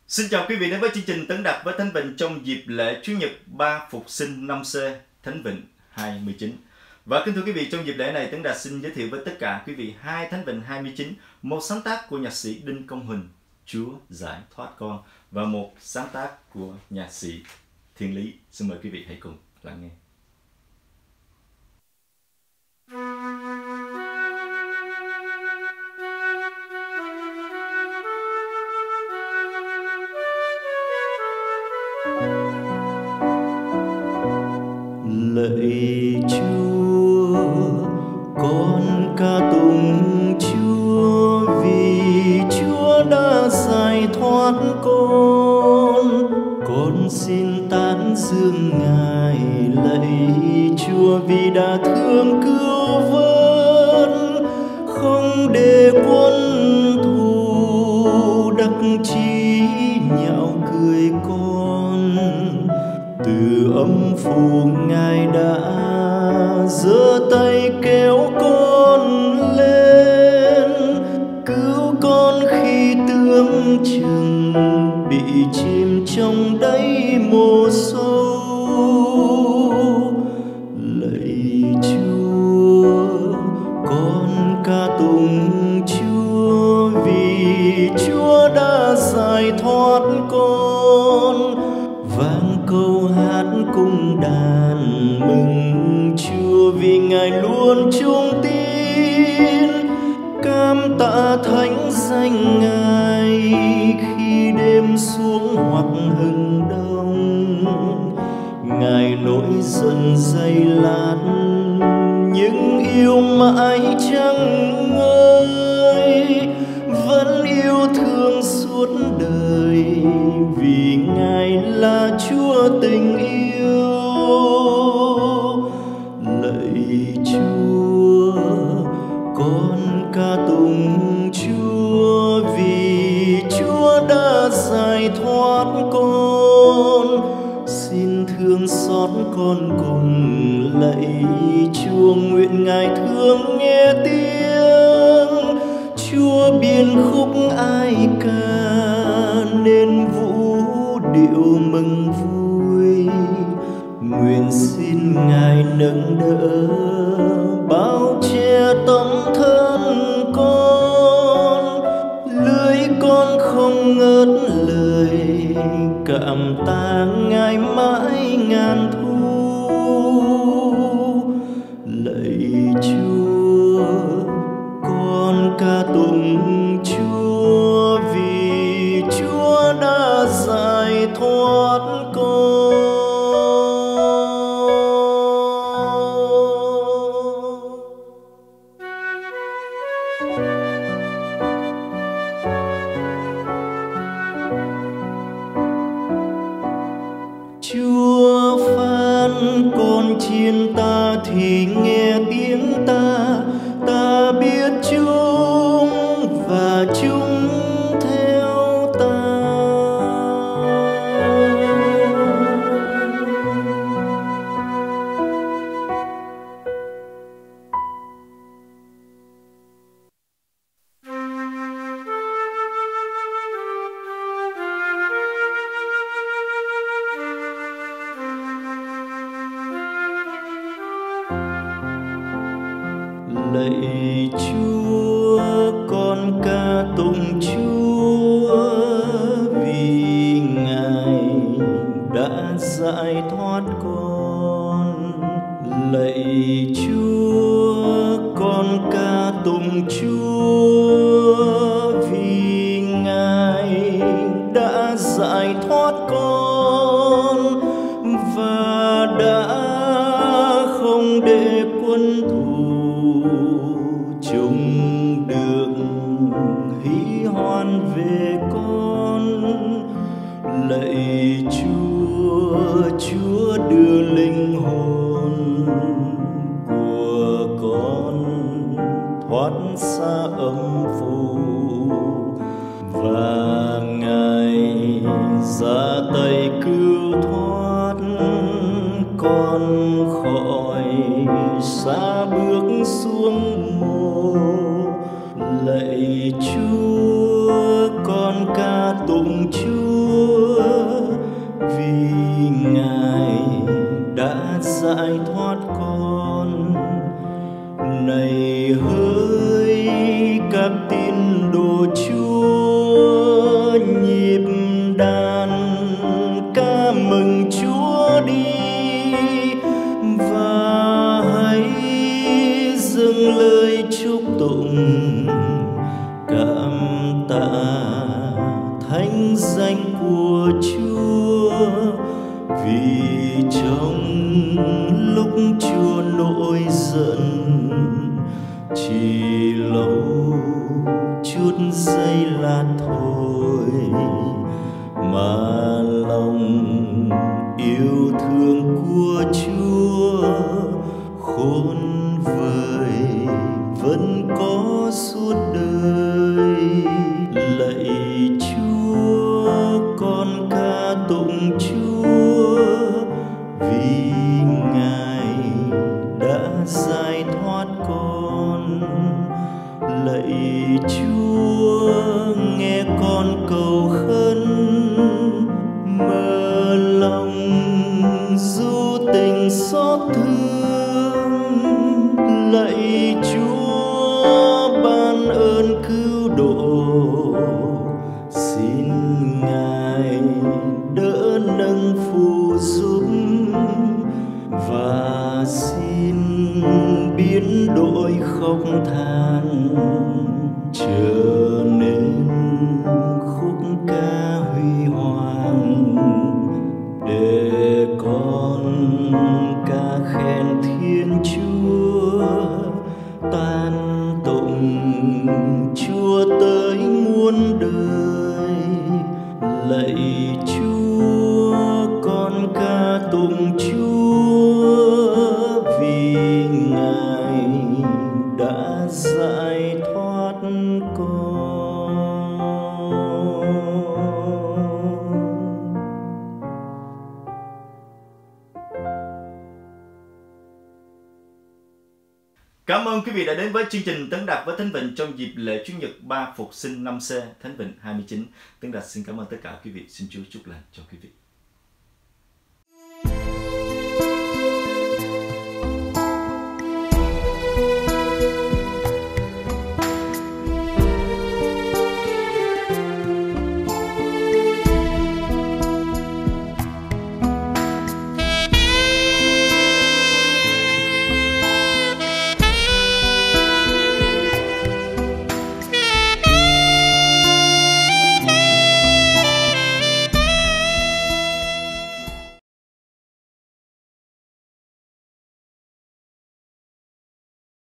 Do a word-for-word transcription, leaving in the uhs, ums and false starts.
Xin chào quý vị đến với chương trình Tấn Đạt với Thánh Vịnh trong dịp lễ Chủ nhật Ba Phục Sinh năm C Thánh Vịnh hai mươi chín. Và kính thưa quý vị, trong dịp lễ này Tấn Đạt xin giới thiệu với tất cả quý vị hai Thánh Vịnh hai mươi chín, một sáng tác của nhạc sĩ Đinh Công Huỳnh, Chúa Giải Thoát Con, và một sáng tác của nhạc sĩ Thiên Lý. Xin mời quý vị hãy cùng lắng nghe. Lạy Chúa, con ca tụng Chúa vì Chúa đã giải thoát con. Con xin tán dương Ngài, lạy Chúa vì đã thương cứu vớt, không để quân thù đắc chí nhạo cười con. Từ âm phủ Ngài đã giơ tay kéo con lên, cứu con khi tưởng chừng bị chìm trong đáy mồ sâu. Lạy Chúa, con ca tụng Chúa vì Chúa đã giải thoát con. Vang câu hát cung đàn mừng Chúa vì Ngài luôn trung tín. Cam tạ thánh danh Ngài khi đêm xuống hoặc hừng đông. Ngài nổi giận dày lát nhưng yêu mãi chẳng ngơi, vẫn yêu thương suốt đời vì Ngài là Chúa tình yêu. Lạy Chúa, con ca tụng Chúa vì Chúa đã giải thoát con. Xin thương xót con cùng, lạy Chúa nguyện Ngài thương nghe tiếng Chúa biên khúc ai ca nên vũ điệu mừng vui. Nguyện xin Ngài nâng đỡ bao che tấm thân con, lưỡi con không ngớt lời cảm tạ Ngài mãi ngàn thu. Lạy Chúa, con ca tụng Chúa vì Chúa đã giải thoát con. Chúa phán con chiên ta thì nghe tiếng ta, ta biết chúng và chúng theo ta. Lạy Chúa, con ca tụng Chúa vì Ngài đã giải thoát con. Lạy Chúa, con ca tụng Chúa vì Ngài đã giải thoát con và đã không để quân thù chung được hí hoan về con. Lạy Chúa, Chúa đưa linh hồn của con thoát xa âm phủ và Ngài ra tay cứu thoát con khỏi xa bước xuống mồ. Lạy Chúa, con ca tụng tụng Chúa, vì Ngài đã giải thoát con. Này hỡi các tín đồ Chúa, nhịp đàn ca mừng Chúa đi, và hãy dâng lời chúc tụng cảm tạ thánh danh của Chúa. Vì trong lúc Chúa nổi giận, chỉ lâu chút giây lát thôi, mà lòng yêu thương của Chúa khôn vời vẫn có suốt đời. Lạy Chúa, con ca tụng Chúa, vì Ngài đã giải thoát con. Lạy Chúa, nghe con cầu khấn, mở lòng du tình xót thương. Lạy Chúa, ban ơn cứu độ, xin Ngài đỡ nâng phù giúp, và xin biến đổi khóc than trở nên khúc ca huy hoàng, để con ca khen Thiên Chúa, tan tụng Chúa tới muôn đời. Lạy Chúa, con ca tụng Chúa, vì Ngài đã giải thoát con. Cảm ơn quý vị đã đến với chương trình Tấn Đạt với Thánh Vịnh trong dịp lễ Chủ nhật ba Phục sinh năm C Thánh Vịnh hai mươi chín. Tấn Đạt xin cảm ơn tất cả quý vị. Xin Chúa chúc lành cho quý vị.